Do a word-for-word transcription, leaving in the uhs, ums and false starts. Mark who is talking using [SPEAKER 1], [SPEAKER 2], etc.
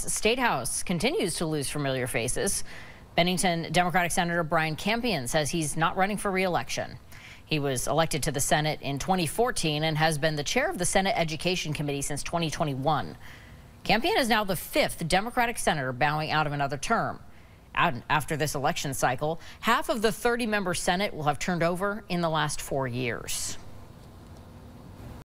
[SPEAKER 1] Vermont's Statehouse continues to lose familiar faces. Bennington Democratic Senator Brian Campion says he's not running for re-election. He was elected to the Senate in twenty fourteen and has been the chair of the Senate Education Committee since twenty twenty-one. Campion is now the fifth Democratic senator bowing out of another term. After this election cycle, half of the thirty member Senate will have turned over in the last four years.